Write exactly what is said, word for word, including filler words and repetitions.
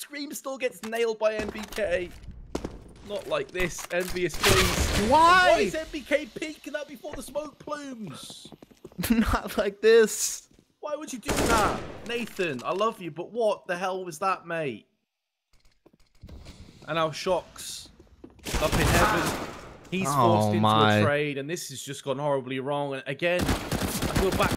Scream still gets nailed by N B K. Not like this, envious please. Why? Why is N B K peeking that before the smoke plumes? Not like this. Why would you do that? Nathan, I love you, but what the hell was that, mate? And now Shocks up in heaven. He's forced Oh, into my. a trade, and this has just gone horribly wrong. And again, I feel back